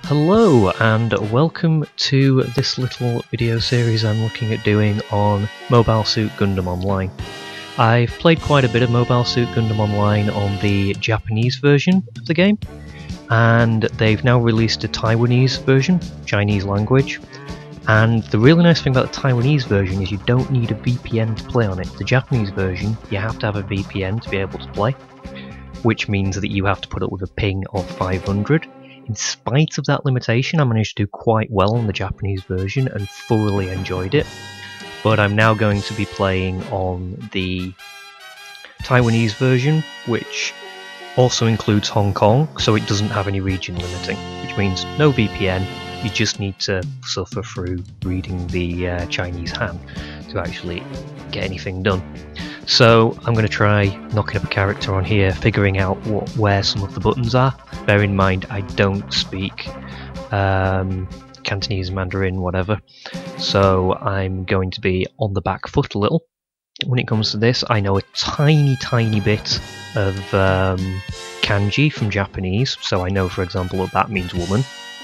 Hello and welcome to this little video series I'm looking at doing on Mobile Suit Gundam Online. I've played quite a bit of Mobile Suit Gundam Online on the Japanese version of the game, and they've now released a Taiwanese version, Chinese language. And the really nice thing about the Taiwanese version is you don't need a VPN to play on it. The Japanese version, you have to have a VPN to be able to play, which means that you have to put up with a ping of 500. In spite of that limitation, I managed to do quite well on the Japanese version and thoroughly enjoyed it. But I'm now going to be playing on the Taiwanese version, which also includes Hong Kong, so it doesn't have any region limiting, which means no VPN. You just need to suffer through reading the Chinese Han to actually get anything done. So I'm going to try knocking up a character on here, figuring out where some of the buttons are. Bear in mind I don't speak Cantonese, Mandarin, whatever, so I'm going to be on the back foot a little. When it comes to this, I know a tiny bit of kanji from Japanese, so I know, for example, that means woman.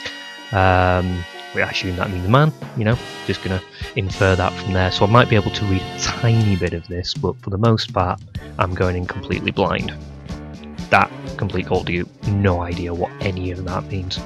I assume that means man, you know, just gonna infer that from there. So I might be able to read a tiny bit of this, but for the most part, I'm going in completely blind. That complete call to you, no idea what any of that means.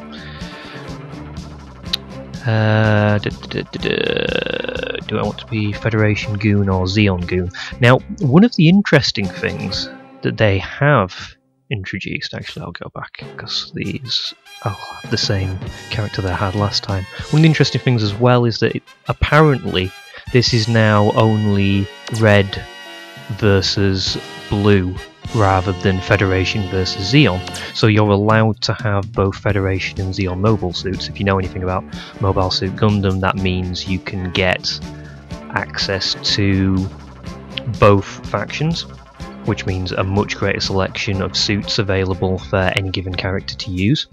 Do I want to be Federation Goon or Zeon Goon? Now, one of the interesting things that they have introduced, actually I'll go back because these I'll have the same character that I had last time. One of the interesting things as well is that apparently this is now only red versus blue rather than Federation versus Zeon, so you're allowed to have both Federation and Zeon mobile suits. If you know anything about Mobile Suit Gundam, that means you can get access to both factions, which means a much greater selection of suits available for any given character to use.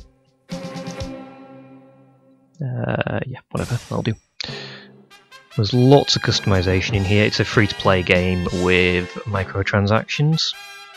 Yeah, whatever, I'll do. There's lots of customization in here. It's a free-to-play game with microtransactions,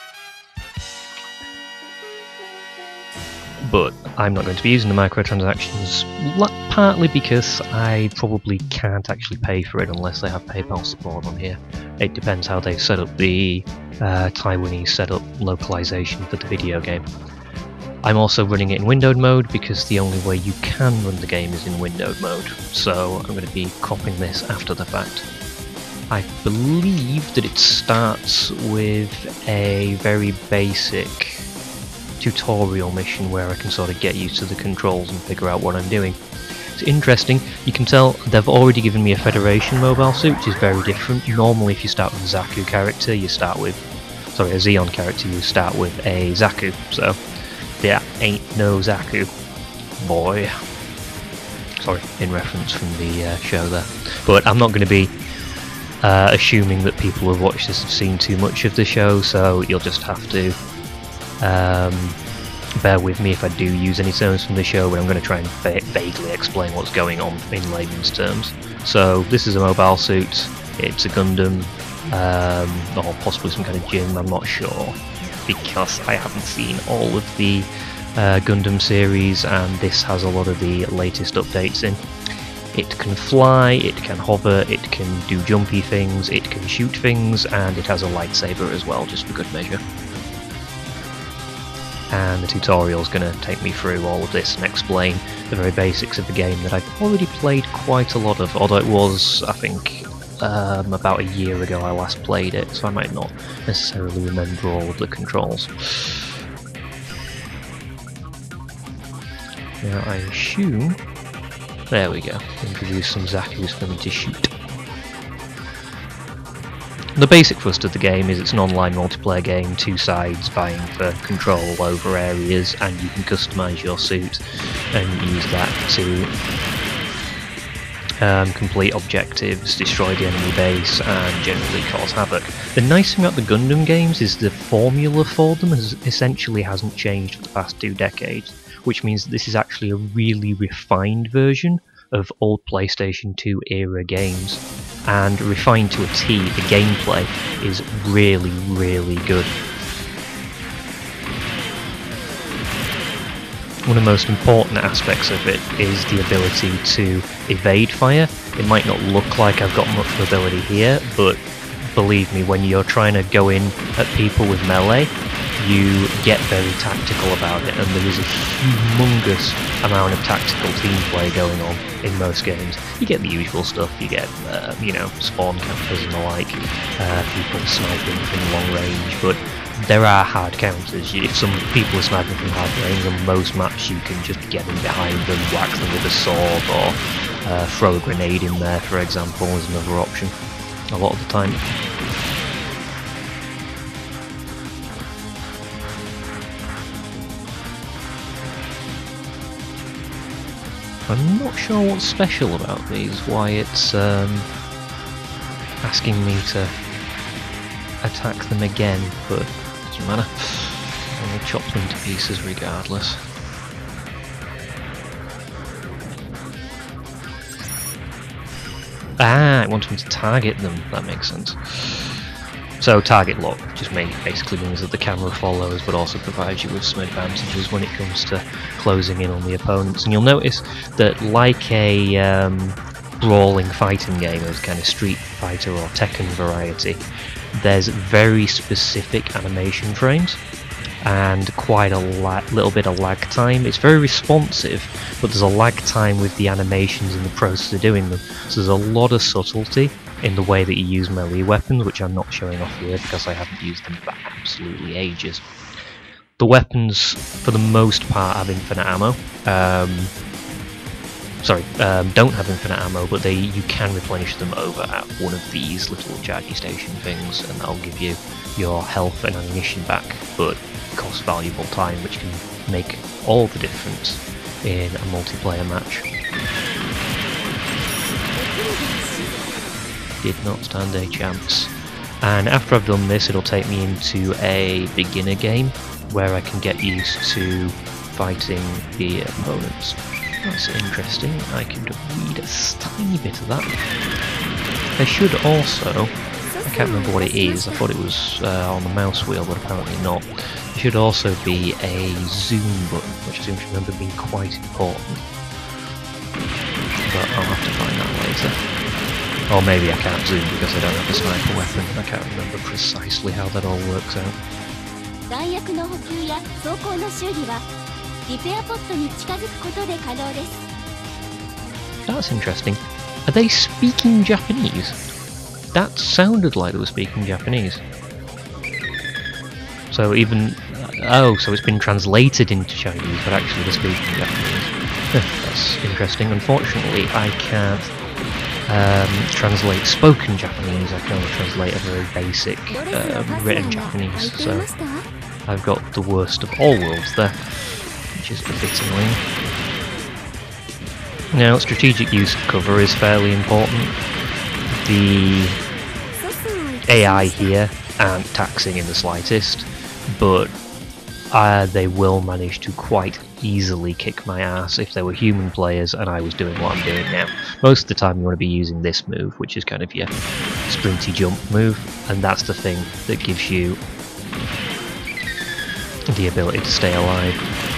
but I'm not going to be using the microtransactions, partly because I probably can't actually pay for it unless they have PayPal support on here. It depends how they set up the Taiwanese setup localization for the video game. I'm also running it in windowed mode because the only way you can run the game is in windowed mode, so I'm going to be copying this after the fact. I believe that it starts with a very basic tutorial mission where I can sort of get used to the controls and figure out what I'm doing. It's interesting, you can tell they've already given me a Federation mobile suit, which is very different. Normally if you start with a Zaku character, you start with, sorry, a Zeon character, you start with a Zaku, so there ain't no Zaku, boy. Sorry, in reference from the show there. But I'm not going to be assuming that people who have watched this have seen too much of the show, so you'll just have to bear with me if I do use any terms from the show, but I'm going to try and vaguely explain what's going on in layman's terms. So this is a mobile suit, it's a Gundam, or possibly some kind of gym, I'm not sure, because I haven't seen all of the Gundam series, and this has a lot of the latest updates in. It can fly, it can hover, it can do jumpy things, it can shoot things, and it has a lightsaber as well, just for good measure. And the tutorial is going to take me through all of this and explain the very basics of the game that I've already played quite a lot of, although it was, I think, about a year ago I last played it, so I might not necessarily remember all of the controls. Now I assume, there we go, introduce some Zakus for me to shoot. The basic thrust of the game is it's an online multiplayer game, two sides vying for control over areas, and you can customise your suit and use that to complete objectives, destroy the enemy base, and generally cause havoc. The nice thing about the Gundam games is the formula for them essentially hasn't changed for the past 2 decades, which means that this is actually a really refined version of old PlayStation 2 era games, and refined to a T. The gameplay is really good. one of the most important aspects of it is the ability to evade fire. It might not look like I've got much mobility here, but believe me, when you're trying to go in at people with melee, you get very tactical about it, and there is a humongous amount of tactical team play going on in most games. You get the usual stuff, you get, you know, spawn campers and the like, people sniping from long range, but there are hard counters. If some people are sniping from hard range, on most maps you can just get in behind them, whack them with a sword, or throw a grenade in there, for example, is another option, a lot of the time. I'm not sure what's special about these, why it's asking me to attack them again, but it doesn't matter. I will chop them to pieces regardless. Ah, it wants me to target them, that makes sense. So target lock just basically means that the camera follows, but also provides you with some advantages when it comes to closing in on the opponents. And you'll notice that, like a brawling fighting game of kind of Street Fighter or Tekken variety, there's very specific animation frames and quite a little bit of lag time. It's very responsive, but there's a lag time with the animations and the process of doing them. So there's a lot of subtlety in the way that you use melee weapons, which I'm not showing off here because I haven't used them for absolutely ages. The weapons, for the most part, have infinite ammo. Don't have infinite ammo, but you can replenish them over at one of these little charging station things, and that'll give you your health and ammunition back, but costs valuable time, which can make all the difference in a multiplayer match. Did not stand a chance. And after I've done this, it'll take me into a beginner game where I can get used to fighting the opponents. That's interesting. I can read a tiny bit of that. There should also, I can't remember what it is, I thought it was on the mouse wheel, but apparently not. There should also be a zoom button, which I seem to remember being quite important. But I'll have to find that later. Or maybe I can't zoom because I don't have a sniper weapon. I can't remember precisely how that all works out. That's interesting. Are they speaking Japanese? That sounded like they were speaking Japanese. So even... oh, so it's been translated into Chinese, but actually they're speaking Japanese. That's interesting. Unfortunately, I can't translate spoken Japanese. I can only translate a very basic written Japanese, so I've got the worst of all worlds there, which is a bit annoying. Now, strategic use of cover is fairly important. The AI here aren't taxing in the slightest, but they will manage to quite easily kick my ass if they were human players and I was doing what I'm doing now. Most of the time you want to be using this move, which is kind of your sprinty jump move, and that's the thing that gives you the ability to stay alive.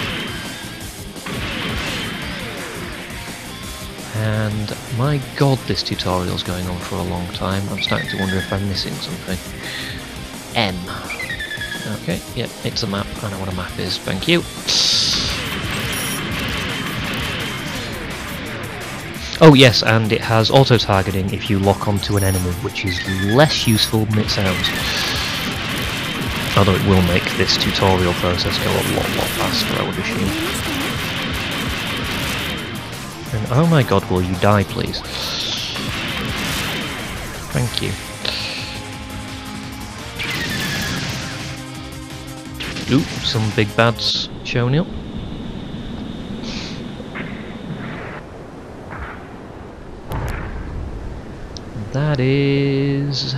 And my god, this tutorial's going on for a long time. I'm starting to wonder if I'm missing something. M. Okay, yep, it's a map. I know what a map is, thank you. Oh yes, and it has auto-targeting if you lock onto an enemy, which is less useful than it sounds. Although it will make this tutorial process go a lot faster, I would assume. And oh my god, will you die please? Thank you. Ooh, some big bads showing up. That is...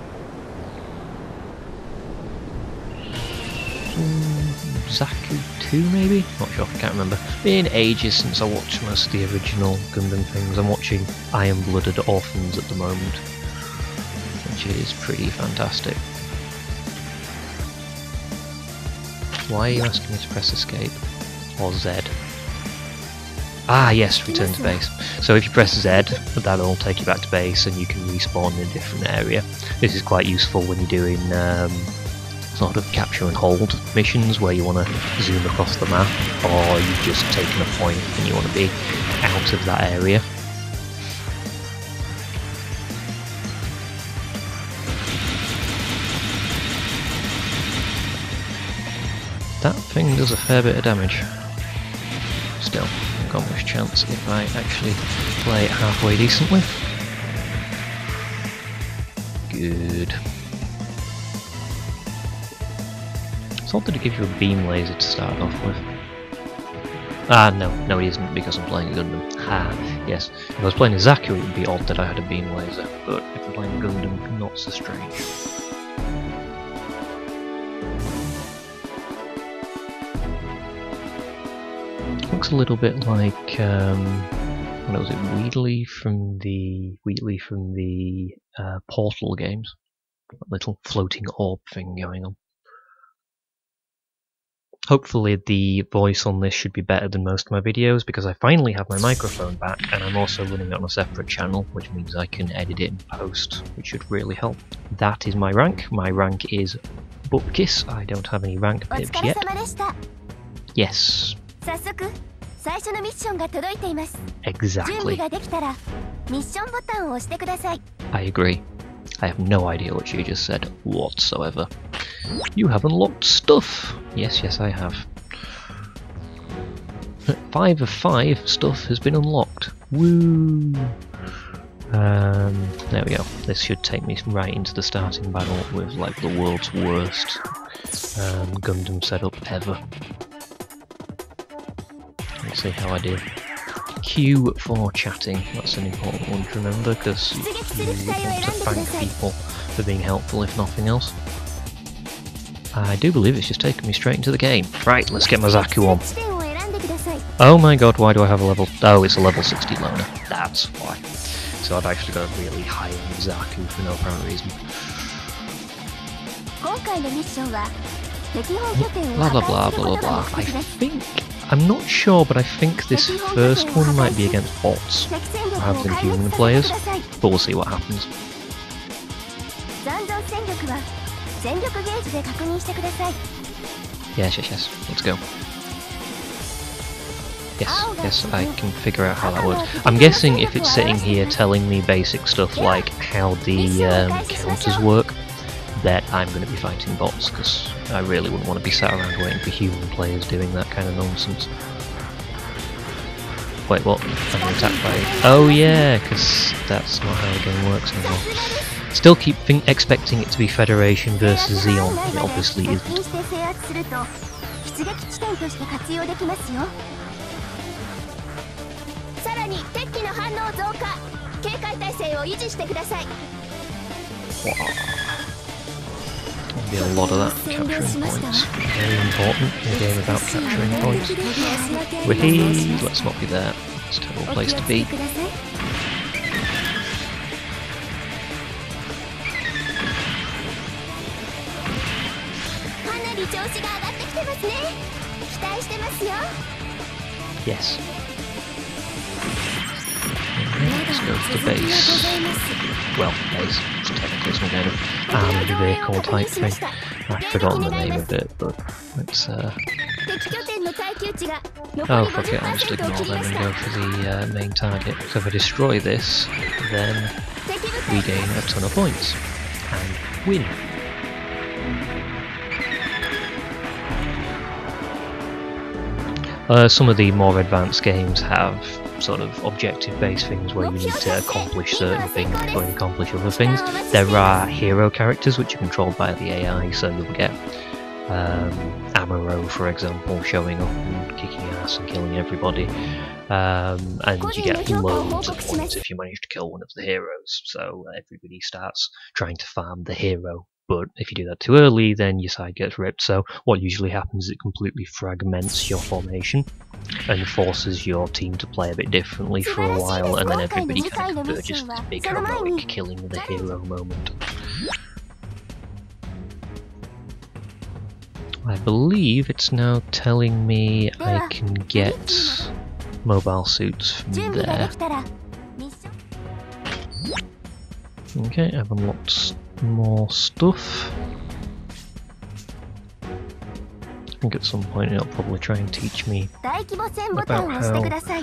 Zaku 2 maybe? Not sure, I can't remember. Been ages since I watched most of the original Gundam things. I'm watching Iron-Blooded Orphans at the moment, which is pretty fantastic. Why are you asking me to press escape? Or Z? Ah yes, return to base. So if you press Z, that'll take you back to base and you can respawn in a different area. This is quite useful when you're doing sort of capture and hold missions where you want to zoom across the map, or you've just taken a point and you want to be out of that area. That thing does a fair bit of damage. Still, not much chance if I actually play it halfway decently. Good. It's odd that it gives you a beam laser to start off with. Ah, no it isn't, because I'm playing a Gundam. Ha, yes. If I was playing a Zaku, it would be odd that I had a beam laser, but if I'm playing a Gundam, not so strange. Looks a little bit like what was it, Wheatley from the Portal games. That little floating orb thing going on. Hopefully the voice on this should be better than most of my videos, because I finally have my microphone back and I'm also running it on a separate channel, which means I can edit it in post, which should really help. That is my rank. My rank is Bupkis. I don't have any rank pips yet. Yes. Exactly. I agree. I have no idea what she just said whatsoever. You have unlocked stuff! Yes, I have. 5 of 5 stuff has been unlocked. Woo! There we go. This should take me right into the starting battle with like the world's worst Gundam setup ever. Let's see how I do. Q for chatting, that's an important one to remember, because you want to thank people for being helpful if nothing else. I do believe it's just taken me straight into the game. Right, let's get my Zaku on. Oh my god, why do I have a level... Oh, it's a level 60 loner. That's why. So I've actually got a really high-end Zaku for no apparent reason. Blah blah blah blah blah. I think... I'm not sure, but I think this first one might be against bots rather than human players, but we'll see what happens. Yes, let's go. Yes, I can figure out how that works. I'm guessing if it's sitting here telling me basic stuff like how the counters work, that I'm going to be fighting bots, because I really wouldn't want to be sat around waiting for human players doing that kind of nonsense. Wait, what? I'm attacked by... Oh yeah, because that's not how the game works anymore. Still keep expecting it to be Federation versus Xeon, it obviously isn't. There'll be a lot of that, capturing points. Very important in a game about capturing points. Wahee! Let's not be there. It's a terrible place to be. Yes. Let's go to the base. Well, base. Technically it's some kind of vehicle type thing. I've forgotten the name of it, but let's oh fuck it, I'll just ignore them and go for the main target. So if I destroy this, then we gain a ton of points and win. Some of the more advanced games have sort of objective-based things where you need to accomplish certain things before you accomplish other things. There are hero characters which are controlled by the AI, so you'll get Amuro, for example, showing up and kicking ass and killing everybody, and you get loads of points if you manage to kill one of the heroes, so everybody starts trying to farm the hero. But if you do that too early, then your side gets ripped. So what usually happens is it completely fragments your formation and forces your team to play a bit differently for a while, and then everybody kind of converges to this big heroic killing the hero moment. I believe it's now telling me I can get mobile suits from there. Okay, I've unlocked more stuff. I think at some point it'll probably try and teach me about how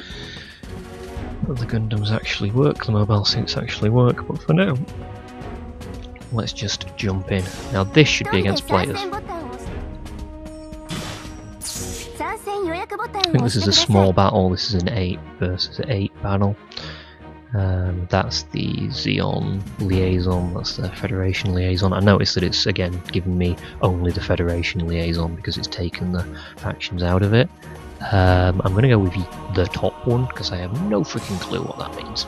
the Gundams actually work, the mobile suits actually work, but for now, let's just jump in. Now this should be against players. I think this is a small battle, this is an 8 versus 8 battle. That's the Xeon liaison, that's the Federation liaison. I noticed that it's again giving me only the Federation liaison because it's taken the factions out of it. I'm going to go with the top one because I have no freaking clue what that means.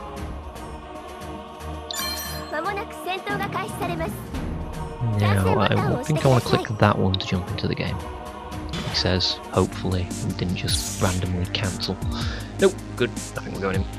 Now I think I want to click that one to jump into the game. He says, hopefully, and didn't just randomly cancel. Nope, good, I think we're going in.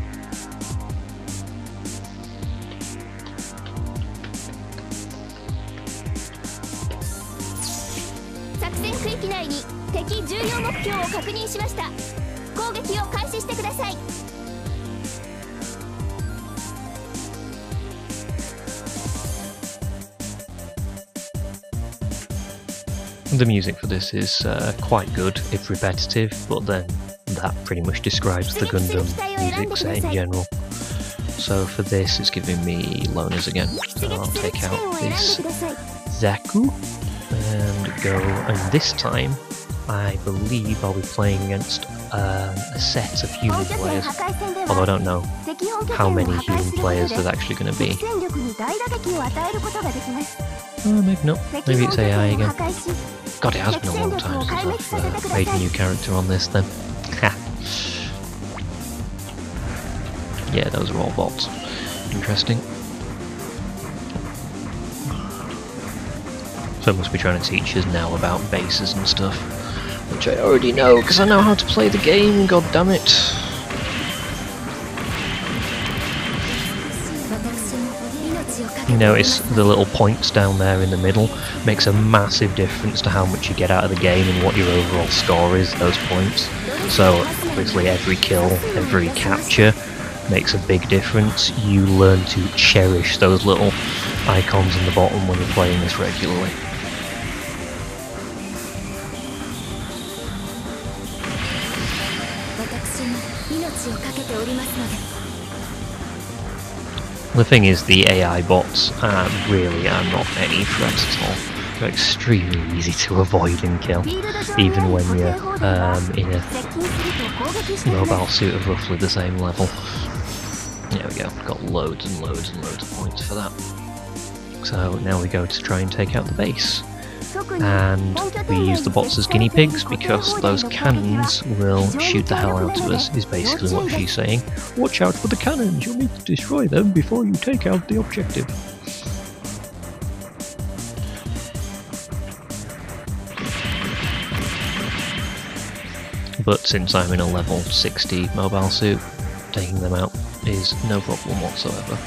The music for this is quite good, if repetitive, but then that pretty much describes the Gundam music set in general. So for this it's giving me loners again, so I'll take out this Zaku and go, and this time I believe I'll be playing against a set of human players, although I don't know how many human players there's actually going to be. Maybe not, maybe it's AI again. God, it has been a long time since I've made a new character on this then. Yeah, those are all bots. Interesting. So it must be trying to teach us now about bases and stuff, which I already know because I know how to play the game, god damn it. You notice the little points down there in the middle makes a massive difference to how much you get out of the game and what your overall score is, those points. So obviously every kill, every capture makes a big difference. You learn to cherish those little icons in the bottom when you're playing this regularly. The thing is, the AI bots really are not any threat at all. They're extremely easy to avoid and kill, even when you're in a mobile suit of roughly the same level. There we go, got loads and loads and loads of points for that. So now we go to try and take out the base. And we use the bots as guinea pigs because those cannons will shoot the hell out of us, is basically what she's saying. Watch out for the cannons, you'll need to destroy them before you take out the objective. But since I'm in a level 60 mobile suit, taking them out is no problem whatsoever.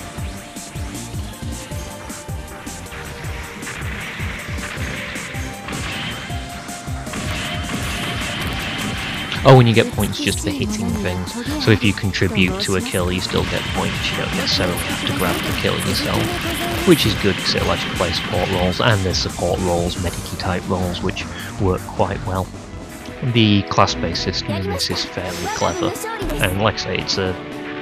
Oh, and you get points just for hitting things, so if you contribute to a kill you still get points, you don't necessarily have to grab the kill yourself, which is good because it'll let you play support roles, and there's support roles, medic-y type roles, which work quite well. The class-based system in this is fairly clever, and like I say, it's a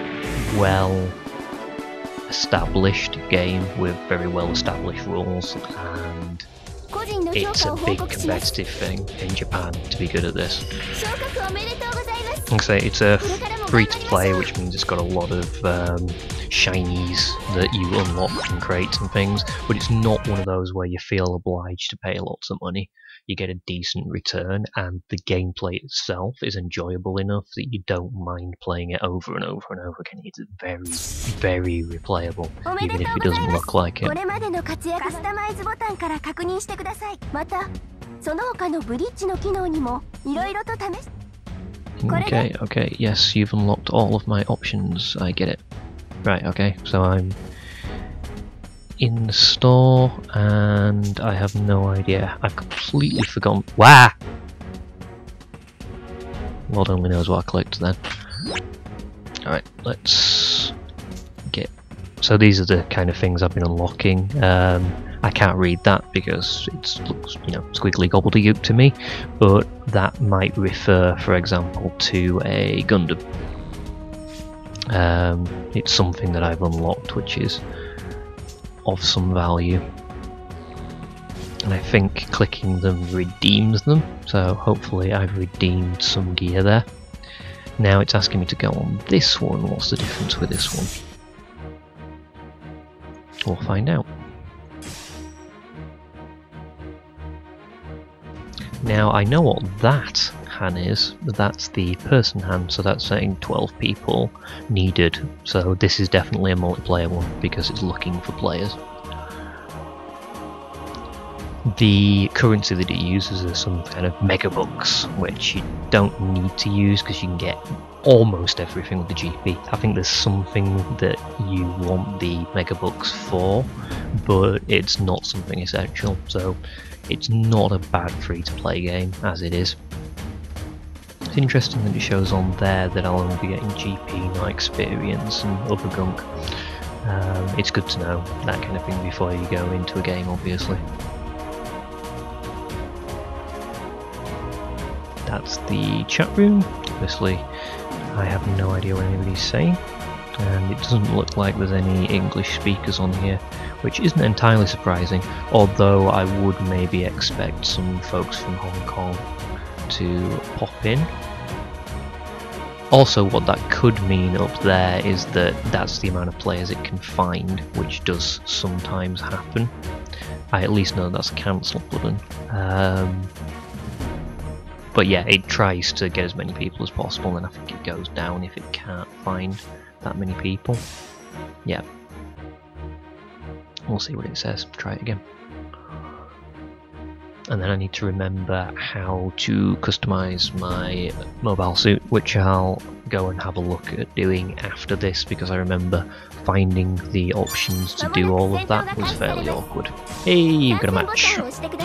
well-established game with very well-established rules, and it's a big competitive thing in Japan to be good at this. Like I say, it's a free-to-play, which means it's got a lot of shinies that you unlock from crates and things, but it's not one of those where you feel obliged to pay lots of money. You get a decent return, and the gameplay itself is enjoyable enough that you don't mind playing it over and over and over again. It's very, very replayable, even if it doesn't look like it. Okay, yes, you've unlocked all of my options, I get it. Right, okay, so I'm in the store, and I have no idea. I've completely forgotten. Wah! Lord only knows what I clicked then. Alright, let's get... So these are the kind of things I've been unlocking. I can't read that because it looks, you know, squiggly gobbledygook to me, but that might refer, for example, to a Gundam. It's something that I've unlocked which is of some value, and I think clicking them redeems them, so hopefully I've redeemed some gear there. Now it's asking me to go on this one. What's the difference with this one? We'll find out. Now I know what that Han is. That's the person Han, so that's saying 12 people needed. So this is definitely a multiplayer one because it's looking for players. The currency that it uses is some kind of megabucks, which you don't need to use because you can get almost everything with the GP. I think there's something that you want the megabucks for, but it's not something essential, so it's not a bad free-to-play game as it is. It's interesting that it shows on there that I'll only be getting GP, not experience and other gunk. It's good to know that kind of thing before you go into a game, obviously. That's the chat room. Obviously, I have no idea what anybody's saying, and it doesn't look like there's any English speakers on here, which isn't entirely surprising, although I would maybe expect some folks from Hong Kong to pop in. Also, what that could mean up there is that that's the amount of players it can find, which does sometimes happen. I at least know that's a cancel button. But yeah, it tries to get as many people as possible, and I think it goes down if it can't find that many people. Yeah. We'll see what it says. Try it again. And then I need to remember how to customize my mobile suit, which I'll go and have a look at doing after this, because I remember finding the options to do all of that was fairly awkward. Hey, you've got a match.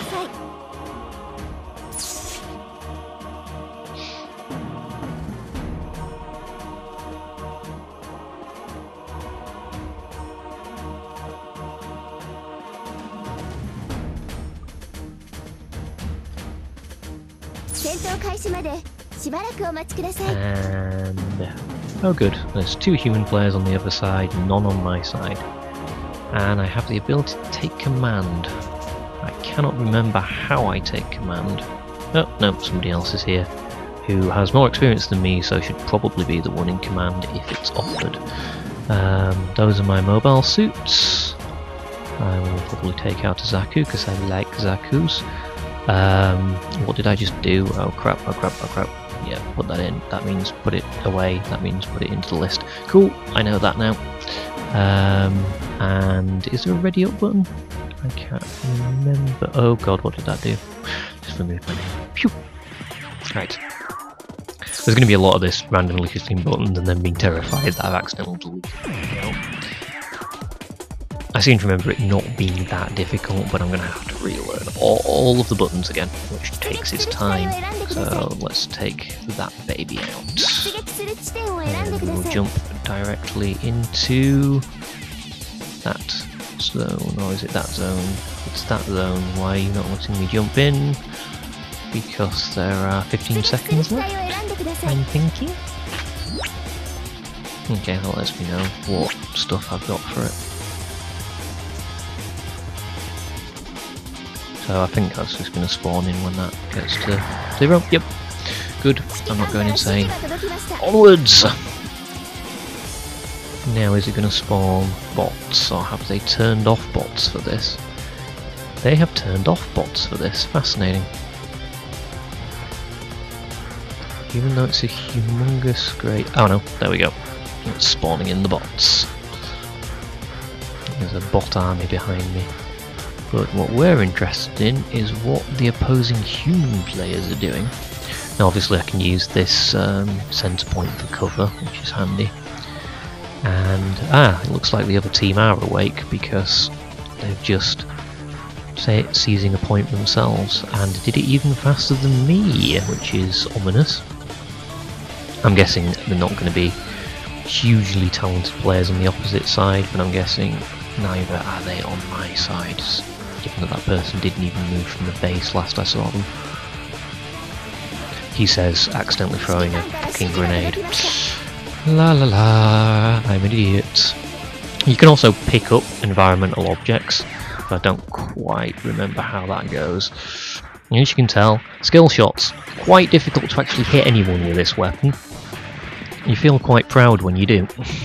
And oh good, there's 2 human players on the other side, none on my side. And I have the ability to take command. I cannot remember how I take command. Oh no, somebody else is here who has more experience than me, so should probably be the one in command if it's offered. Those are my mobile suits. I will probably take out a Zaku because I like Zakus. What did I just do? Oh crap, oh crap, oh crap. Yeah, put that in. That means put it away. That means put it into the list. Cool, I know that now. And is there a ready up button? I can't remember. Oh god, what did that do? Just remove my name. Phew! Right. There's going to be a lot of this randomly clicking buttons and then being terrified that I've accidentally deleted it. I seem to remember it not being that difficult, but I'm going to have to relearn all of the buttons again, which takes its time. So let's take that baby out. And we'll jump directly into that zone, or is it that zone? It's that zone. Why are you not letting me jump in? Because there are 15 seconds left, I'm thinking. Okay, that lets me know what stuff I've got for it. So I think that's just going to spawn in when that gets to 0. Yep. Good. I'm not going insane. Onwards! Now is it going to spawn bots, or have they turned off bots for this? They have turned off bots for this. Fascinating. Even though it's a humongous great... Oh no, there we go. It's spawning in the bots. There's a bot army behind me. But what we're interested in is what the opposing human players are doing. Now obviously I can use this centre point for cover, which is handy. And it looks like the other team are awake because they've just seizing a point themselves and did it even faster than me, which is ominous. I'm guessing they're not going to be hugely talented players on the opposite side, but I'm guessing neither are they on my side, given that person didn't even move from the base last I saw them. He says, accidentally throwing a fucking grenade. La la la, I'm an idiot. You can also pick up environmental objects, but I don't quite remember how that goes. And as you can tell, skill shots, quite difficult to actually hit anyone with this weapon. You feel quite proud when you do.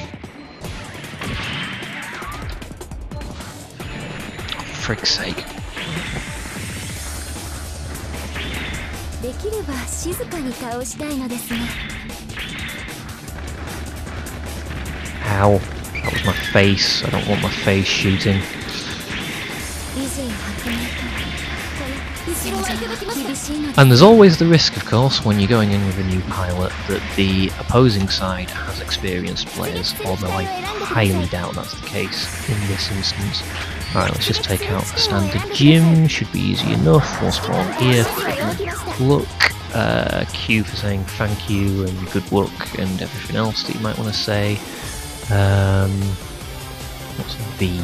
For frick's sake. Ow. That was my face. I don't want my face shooting. And there's always the risk, of course, when you're going in with a new pilot, that the opposing side has experienced players, although I highly doubt that's the case in this instance. Alright, let's just take out the standard gym, should be easy enough. We'll spawn here, look, Q for saying thank you and good luck and everything else that you might want to say. What's V?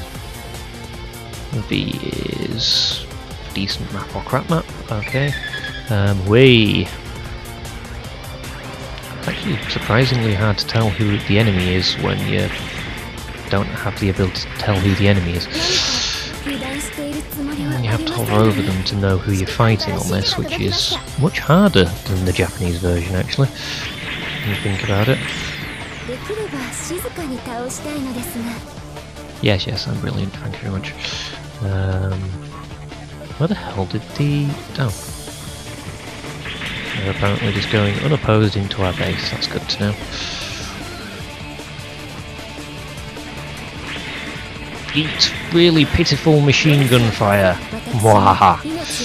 V is decent map or crap map, okay. It's actually surprisingly hard to tell who the enemy is when you don't have the ability to tell who the enemy is. You have to hover over them to know who you're fighting on this, which is much harder than the Japanese version actually, when you think about it. Yes, I'm brilliant, thank you very much. Where the hell did the... oh. They're apparently just going unopposed into our base, that's good to know. Eat really pitiful machine gun fire. Mwahaha.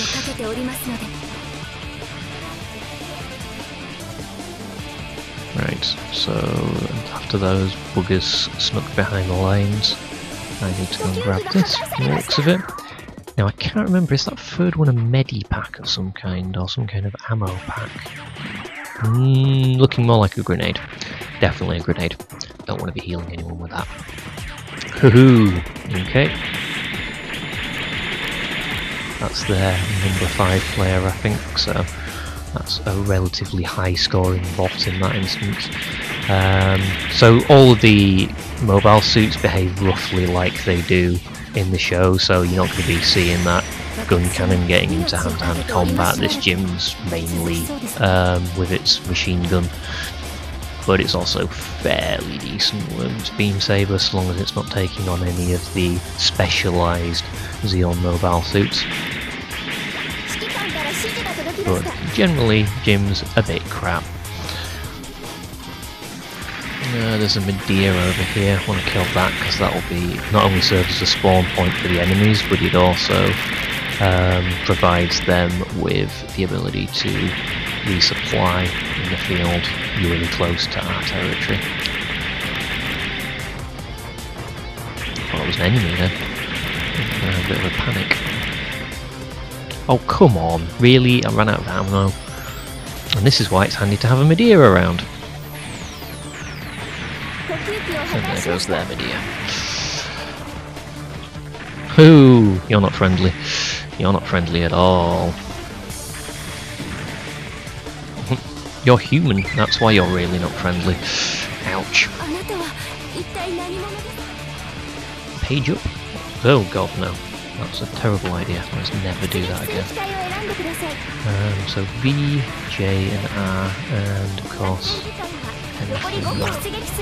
Right, so after those buggers snuck behind the lines, I need to go and grab this from the looks of it. Now I can't remember, is that third one a medi pack of some kind, or some kind of ammo pack? Looking more like a grenade. Definitely a grenade. Don't want to be healing anyone with that. Hoo-hoo! Okay. That's their number 5 player, I think, so that's a relatively high scoring bot in that instance. So all of the mobile suits behave roughly like they do in the show, so you're not going to be seeing that gun cannon getting into hand-to-hand combat. This gym's mainly with its machine gun, but it's also fairly decent with its beam saber, so long as it's not taking on any of the specialised Xeon mobile suits. But generally, gym's a bit crap. There's a Medea over here. I want to kill that because that will be not only serves as a spawn point for the enemies, but it also provides them with the ability to resupply in the field really close to our territory. Oh, it was an enemy then. A bit of a panic. Oh come on, really? I ran out of ammo. And this is why it's handy to have a Medea around. And there goes their Medea. Ooh, you're not friendly. You're not friendly at all. You're human, that's why you're really not friendly. Ouch. Page up? Oh god, no. That's a terrible idea. Let's never do that again. So V, J and R, and of course anything like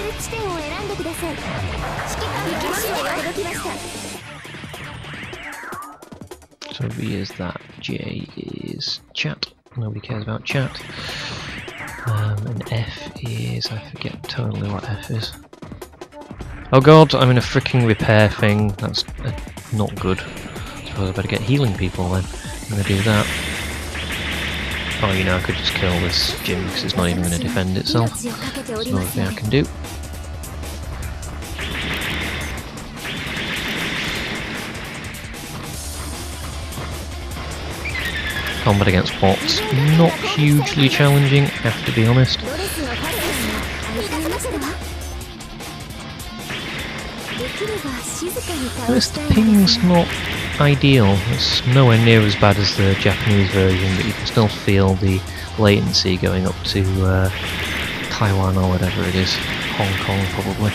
so V is that, J is chat. Nobody cares about chat. And F is, I forget totally what F is. Oh god, I'm in a freaking repair thing. That's not good. I suppose I better get healing people then. I'm gonna do that. Oh, you know, I could just kill this gym because it's not even going to defend itself. There's another thing I can do. Combat against bots, not hugely challenging, I have to be honest. This ping's not ideal. It's nowhere near as bad as the Japanese version, but you can still feel the latency going up to Taiwan or whatever it is. Hong Kong probably.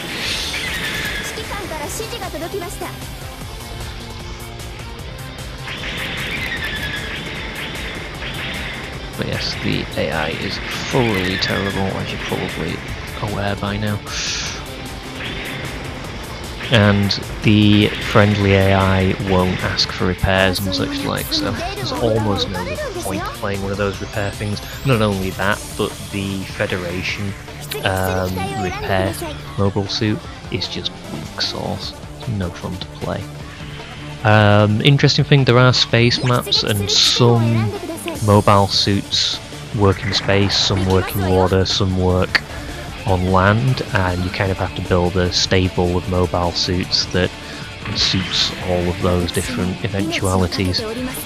But yes, the AI is thoroughly terrible, as you're probably aware by now. And the friendly AI won't ask for repairs and such like, so there's almost no point playing one of those repair things. Not only that, but the Federation repair mobile suit is just weak sauce. It's no fun to play. Interesting thing, there are space maps and some mobile suits work in space, some work in water, some work on land, and you kind of have to build a stable of mobile suits that suits all of those different eventualities.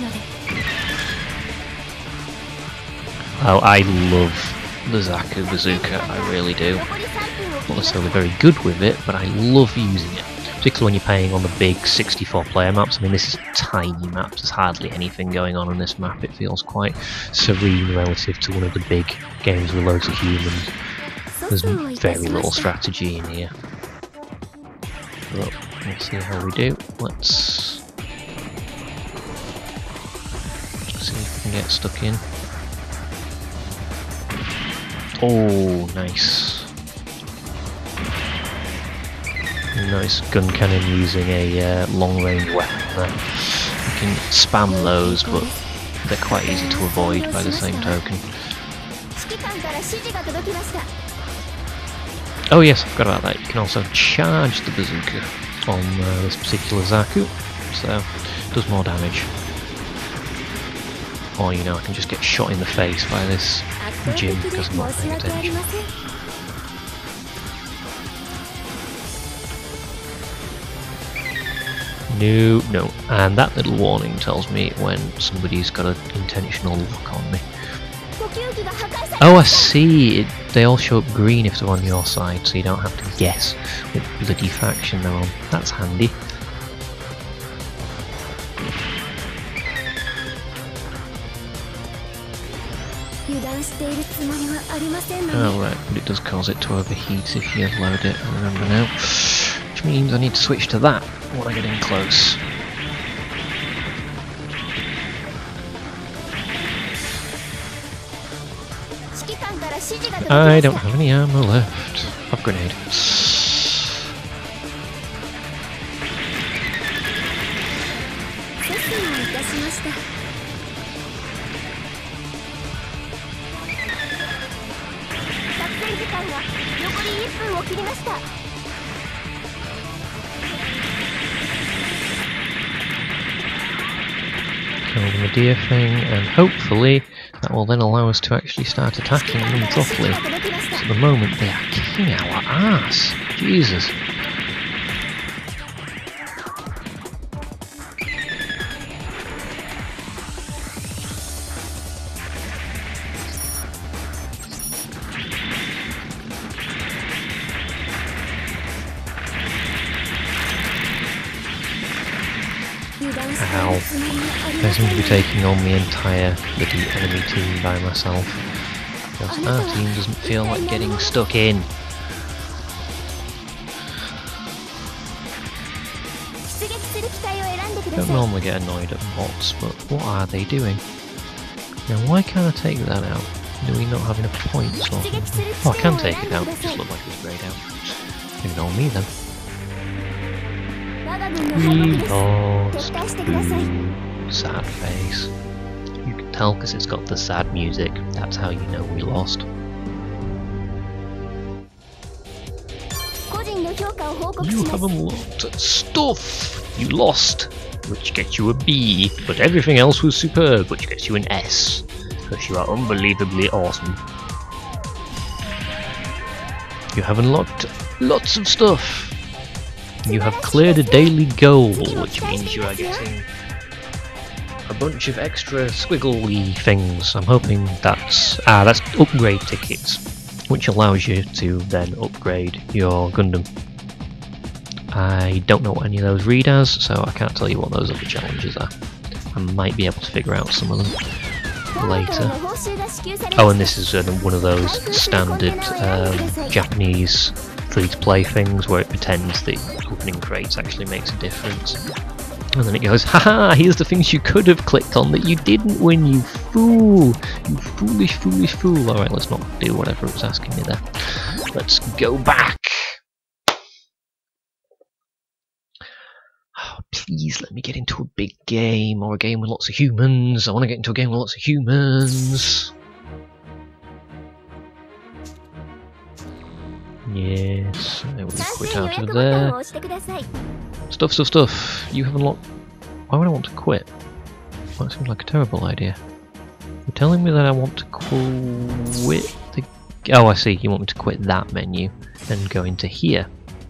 Oh, I love the Zaku bazooka, I really do. Not necessarily very good with it, but I love using it. Particularly when you're playing on the big 64-player maps. I mean, this is tiny maps, there's hardly anything going on this map. It feels quite serene relative to one of the big games with loads of humans. There's very little strategy in here. But we'll see how we do. Let's see if we can get stuck in. Oh, nice. Nice gun cannon using a long-range weapon there. You can spam those, but they're quite easy to avoid by the same token. Oh yes, I forgot about that. You can also charge the bazooka on this particular Zaku, so it does more damage. Or, you know, I can just get shot in the face by this Jim because I'm not paying attention. No, and that little warning tells me when somebody's got an intentional lock on me. Oh, I see. They all show up green if they're on your side, so you don't have to guess what bloody faction they're on. That's handy. Oh right, but it does cause it to overheat if you load it, I remember now. Which means I need to switch to that when I get in close. I don't have any ammo left. Pop grenade. Kill the Medea thing, and hopefully that will then allow us to actually start attacking them properly. So at the moment they are kicking our ass. Jesus. Ow. I seem to be taking on the entire bloody enemy team by myself. Because our team doesn't feel like getting stuck in. I don't normally get annoyed at bots, but what are they doing? Now why can't I take that out? Do we not have enough points or something? Oh, I can take it out, it just looked like it was greyed out. Ignore me then. We lost. Ooh, sad face. You can tell because it's got the sad music. That's how you know we lost. You have unlocked stuff. You lost, which gets you a B, but everything else was superb, which gets you an S, because you are unbelievably awesome. You have unlocked lots of stuff. You have cleared a daily goal, which means you are getting a bunch of extra squiggly things. I'm hoping that's upgrade tickets, which allows you to then upgrade your Gundam. I don't know what any of those read as, so I can't tell you what those other challenges are. I might be able to figure out some of them later. Oh, and this is one of those standard Japanese free-to-play things where it pretends that opening crates actually makes a difference. And then it goes, haha, here's the things you could have clicked on that you didn't win, you fool! You foolish, foolish fool. Alright, let's not do whatever it was asking me there. Let's go back! Oh, please let me get into a big game, or a game with lots of humans. I want to get into a game with lots of humans. Yes, there we quit out of there. Stuff, stuff, stuff. You have unlocked. Why would I want to quit? That seems like a terrible idea. You're telling me that I want to quit the. Oh, I see. You want me to quit that menu and go into here.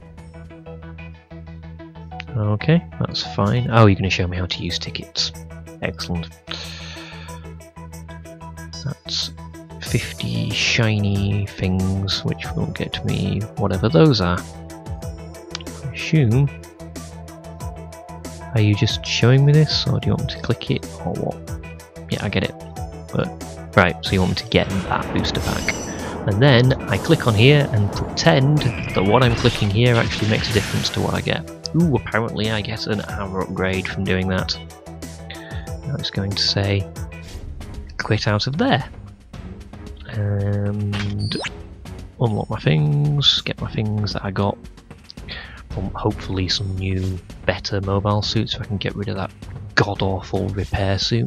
Okay, that's fine. Oh, you're going to show me how to use tickets. Excellent. That's 50 shiny things, which will get me whatever those are. I assume. Are you just showing me this, or do you want me to click it, or what? Yeah, I get it. But right, so you want me to get that booster pack. And then I click on here and pretend that what I'm clicking here actually makes a difference to what I get. Ooh, apparently I get an armor upgrade from doing that. Now it's going to say quit out of there. And unlock my things, get my things that I got from hopefully some new, better mobile suits so I can get rid of that god-awful repair suit.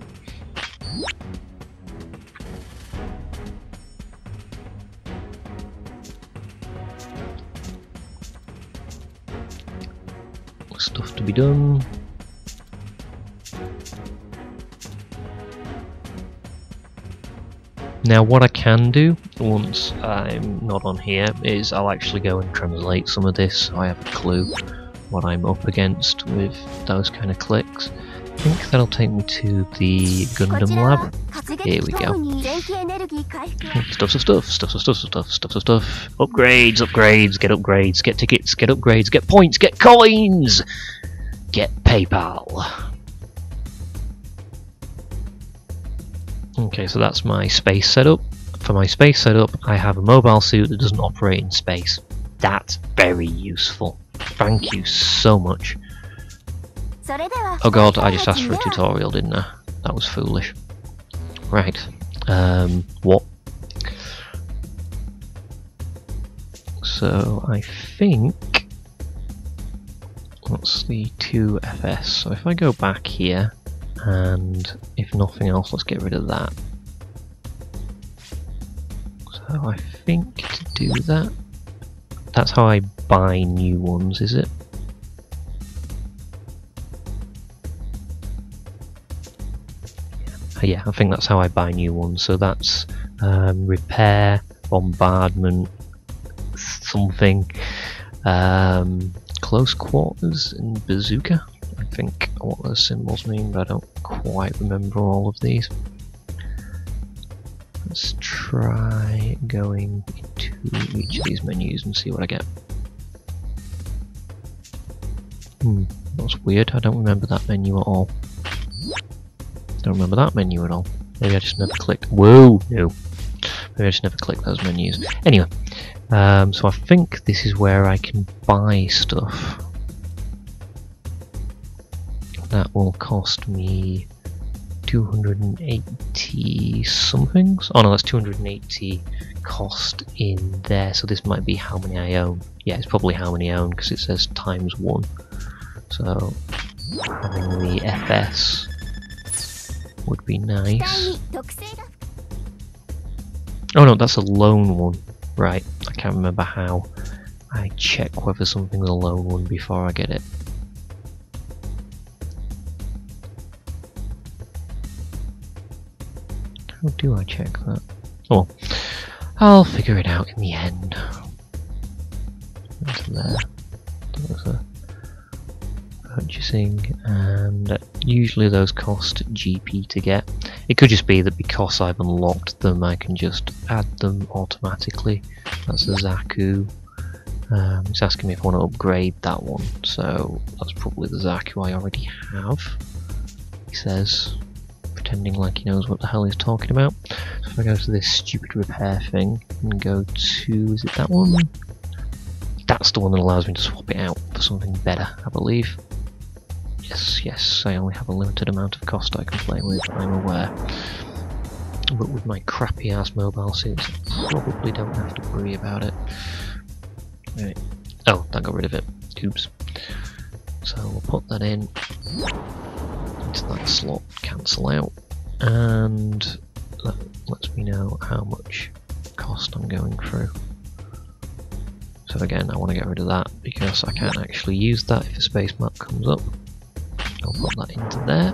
Stuff to be done. Now what I can do once I'm not on here is I'll actually go and translate some of this so I have a clue what I'm up against with those kind of clicks. I think that'll take me to the Gundam lab. Here we go. Stuff, stuff, stuff, stuff, stuff, stuff, stuff, stuff, stuff. Upgrades, upgrades, get tickets, get upgrades, get points, get coins, get PayPal. Okay, so that's my space setup. For my space setup, I have a mobile suit that doesn't operate in space. That's very useful. Thank you so much. Oh god, I just asked for a tutorial, didn't I? That was foolish. Right. What? So, I think that's the 2FS. So if I go back here, and if nothing else, let's get rid of that. So I think to do that, that's how I buy new ones, is it? Yeah, I think that's how I buy new ones. So that's repair, bombardment, something, close quarters, and bazooka. I think what those symbols mean, but I don't quite remember all of these. Let's try going into each of these menus and see what I get. That's weird. I don't remember that menu at all. Don't remember that menu at all. Maybe I just never clicked. Whoa! No. Maybe I just never clicked those menus. Anyway, so I think this is where I can buy stuff. That will cost me 280 somethings. Oh no, that's 280 cost in there. So this might be how many I own. Yeah, it's probably how many I own because it says ×1. So having the FS would be nice. Oh no, that's a lone one. Right, I can't remember how I check whether something's a lone one before I get it. How do I check that? Oh, I'll figure it out in the end. That's there. There's a purchasing, and usually those cost GP to get. It could just be that because I've unlocked them I can just add them automatically. That's the Zaku. It's asking me if I want to upgrade that one, so that's probably the Zaku I already have, he says, pretending like he knows what the hell he's talking about. So if I go to this stupid repair thing and go to, is it that one? That's the one that allows me to swap it out for something better, I believe. Yes, I only have a limited amount of cost I can play with, I'm aware. But with my crappy ass mobile suits, I probably don't have to worry about it. Right. Oh, that got rid of it. Oops. So we'll put that in into that slot, cancel out, and that lets me know how much cost I'm going through. So again, I want to get rid of that because I can't actually use that if a space map comes up. I'll put that into there.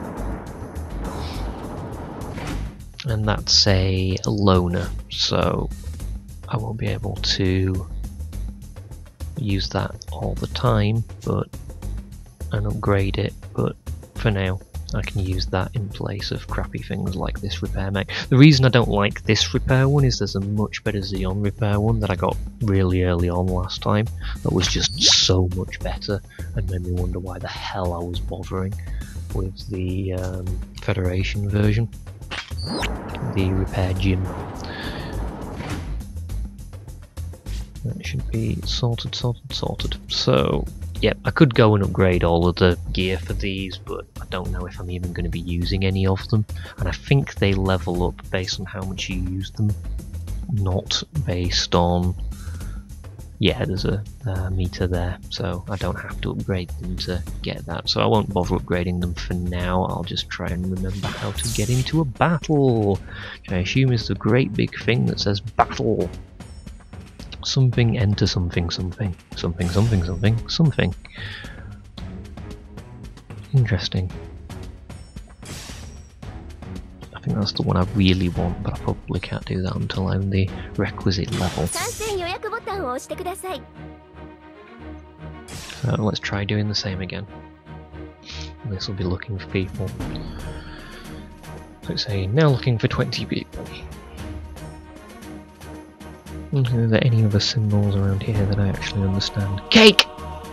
And that's a loaner, so I won't be able to use that all the time and upgrade it, but for now I can use that in place of crappy things like this repair mech. The reason I don't like this repair one is there's a much better Xeon repair one that I got really early on last time that was just so much better and made me wonder why the hell I was bothering with the Federation version, the repair gym. That should be sorted. So, yeah, I could go and upgrade all of the gear for these, but I don't know if I'm even going to be using any of them. And I think they level up based on how much you use them, not based on... Yeah, there's a meter there, so I don't have to upgrade them to get that. So I won't bother upgrading them for now. I'll just try and remember how to get into a battle, which I assume is the great big thing that says battle. Something, enter something. Interesting. I think that's the one I really want, but I probably can't do that until I'm the requisite level. So let's try doing the same again. This will be looking for people. So it's saying now looking for 20 people. Are there any other symbols around here that I actually understand? Cake!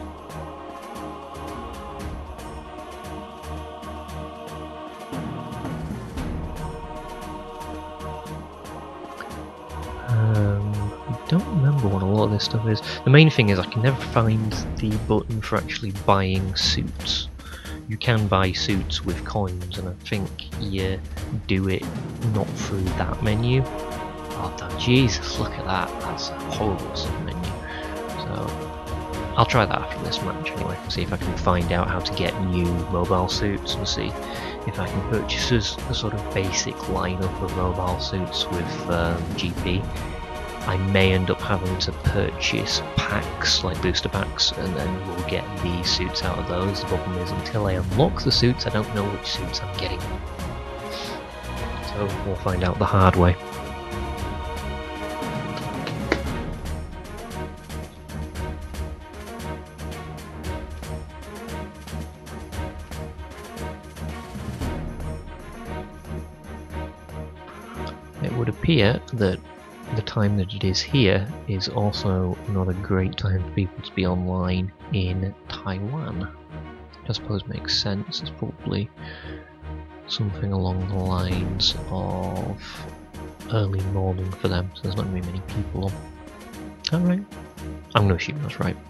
I don't remember what a lot of this stuff is. The main thing is I can never find the button for actually buying suits. You can buy suits with coins, and I think you do it not through that menu. Oh, Jesus, look at that. That's a horrible sub-menu. So, I'll try that after this match anyway, see if I can find out how to get new mobile suits and see if I can purchase a sort of basic lineup of mobile suits with GP. I may end up having to purchase packs, like booster packs, and then we'll get the suits out of those. The problem is, until I unlock the suits, I don't know which suits I'm getting. So, we'll find out the hard way. It would appear that the time that it is here is also not a great time for people to be online in Taiwan. I suppose makes sense. It's probably something along the lines of early morning for them, so there's not going to be many people on. Alright, I'm going to assume that's right.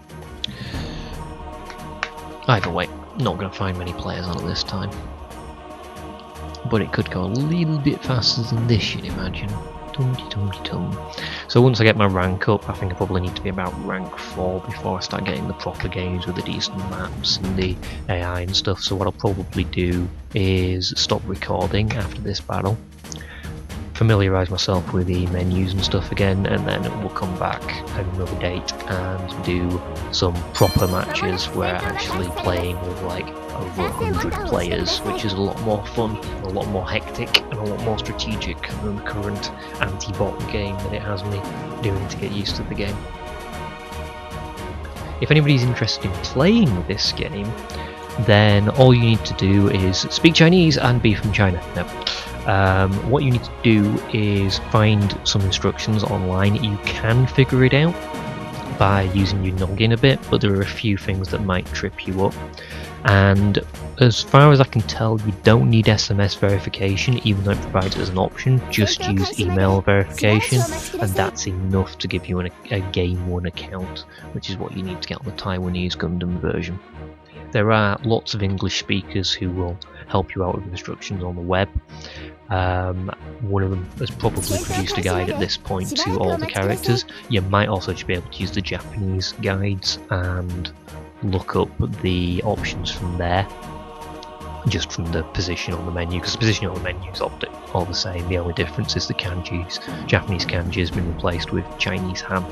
Either way, not going to find many players on at this time. But it could go a little bit faster than this, you'd imagine. Tum-de-tum-de-tum. So once I get my rank up, I think I probably need to be about rank 4 before I start getting the proper games with the decent maps and the AI and stuff. So what I'll probably do is stop recording after this battle, familiarise myself with the menus and stuff again, and then we'll come back at another date and do some proper matches where I'm actually playing with like over 100 players, which is a lot more fun, a lot more hectic, and a lot more strategic than the current anti-bot game that it has me doing to get used to the game. If anybody's interested in playing this game, then all you need to do is speak Chinese and be from China. No. What you need to do is find some instructions online. You can figure it out by using your noggin a bit, but there are a few things that might trip you up. And as far as I can tell, you don't need SMS verification, even though it provides it as an option. Just use email verification, and that's enough to give you a Game 1 account, which is what you need to get on the Taiwanese Gundam version. There are lots of English speakers who will help you out with instructions on the web. One of them has probably produced a guide at this point to all the characters. You might also just be able to use the Japanese guides and look up the options from there, just from the position on the menu, because the position on the menu is all the same. The only difference is the kanjis. Japanese kanji has been replaced with Chinese han.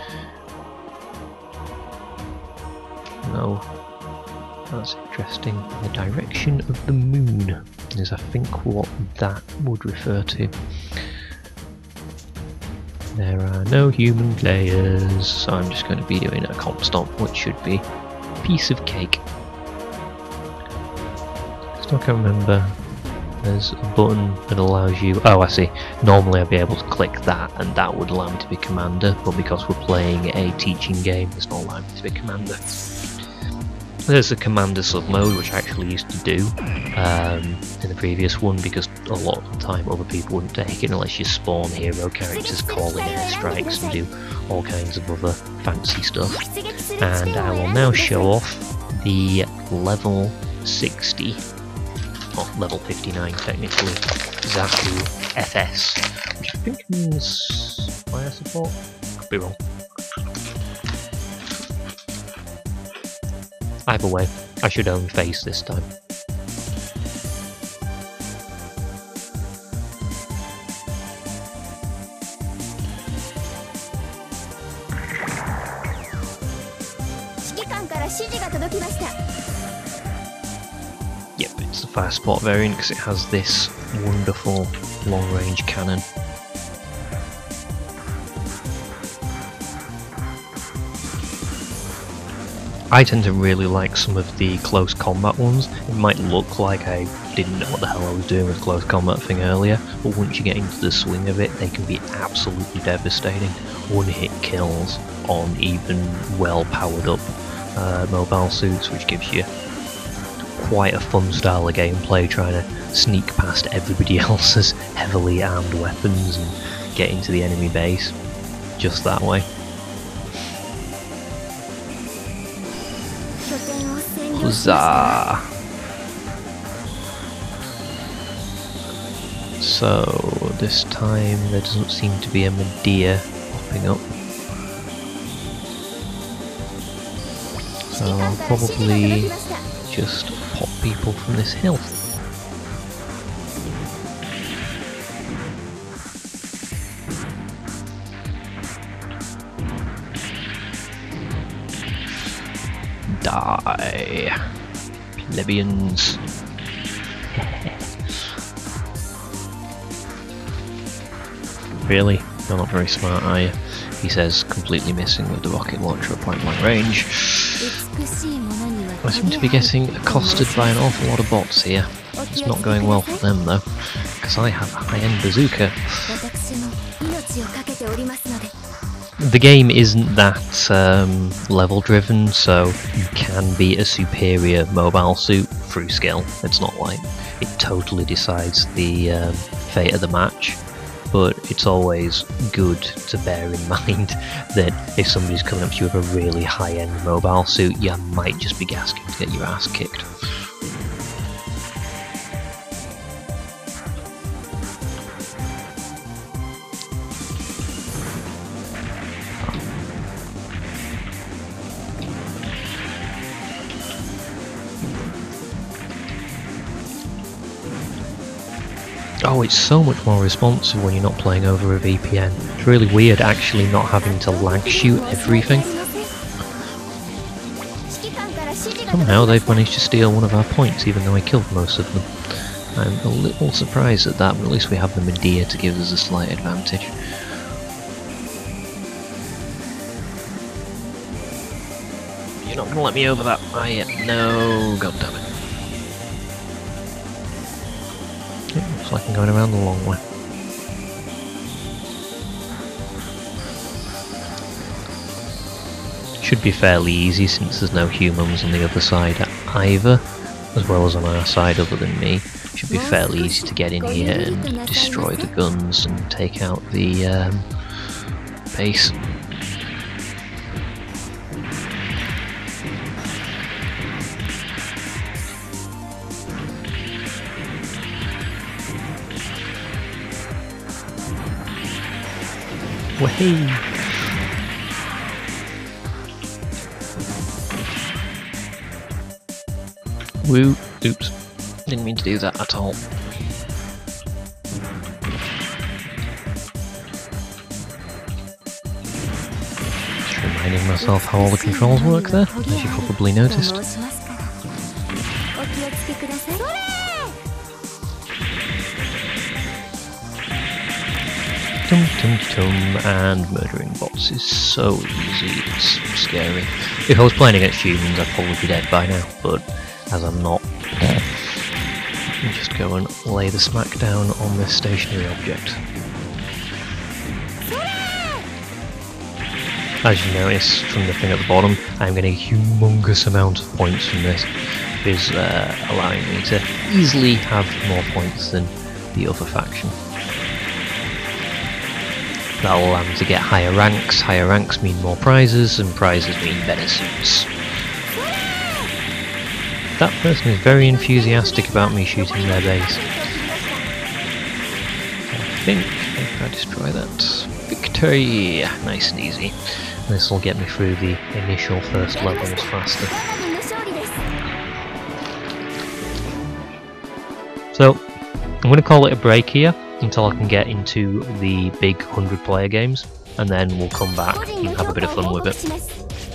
No. That's interesting. The direction of the moon is, I think, what that would refer to. There are no human players, so I'm just going to be doing a comp stomp, which should be a piece of cake. Still can't remember. There's a button that allows you. Oh, I see. Normally I'd be able to click that, and that would allow me to be commander, but because we're playing a teaching game, it's not allowing me to be commander. There's a commander sub mode, which I actually used to do in the previous one, because a lot of the time other people wouldn't take it unless you spawn hero characters, call in airstrikes and do all kinds of other fancy stuff. And I will now show off the level 60, or level 59 technically, Zaku FS, which I think means fire support? Could be wrong. Either way, I should own face this time. Yep, it's the fire support variant because it has this wonderful long-range cannon. I tend to really like some of the close combat ones. It might look like I didn't know what the hell I was doing with the close combat thing earlier, but once you get into the swing of it, they can be absolutely devastating. One-hit kills on even well-powered up mobile suits, which gives you quite a fun style of gameplay, trying to sneak past everybody else's heavily armed weapons and get into the enemy base just that way. Huzzah! So this time there doesn't seem to be a Medea popping up. So I'll probably just pop people from this hill. Die, plebeians. Really? You're not very smart, are you? He says, completely missing with the rocket launcher at point blank range. I seem to be getting accosted by an awful lot of bots here. It's not going well for them though, because I have a high-end bazooka. The game isn't that level driven, so you can be a superior mobile suit through skill. It's not like it totally decides the fate of the match, but it's always good to bear in mind that if somebody's coming up to you with a really high-end mobile suit, you might just be gasking to get your ass kicked. Oh, it's so much more responsive when you're not playing over a VPN. It's really weird actually not having to lag shoot everything. Somehow they've managed to steal one of our points even though I killed most of them. I'm a little surprised at that, but at least we have the Medea to give us a slight advantage. You're not going to let me over that, are you? No, goddammit. Looks like I'm going around the long way. Should be fairly easy since there's no humans on the other side either, as well as on our side other than me. Should be fairly easy to get in here and destroy the guns and take out the base. Wahey! Woo! Oops. Didn't mean to do that at all. Just reminding myself how all the controls work there, as you probably noticed. Tum tum tum, and murdering bots is so easy, it's scary. If I was playing against humans I'd probably be dead by now, but as I'm not, you just go and lay the smack down on this stationary object. As you notice from the thing at the bottom, I'm getting a humongous amount of points from this. It is allowing me to easily have more points than the other faction. That'll allow me to get higher ranks mean more prizes, and prizes mean better suits. That person is very enthusiastic about me shooting their base. I think if I destroy that, victory! Nice and easy. This will get me through the initial first levels faster. So, I'm going to call it a break here until I can get into the big 100-player games, and then we'll come back and have a bit of fun with it.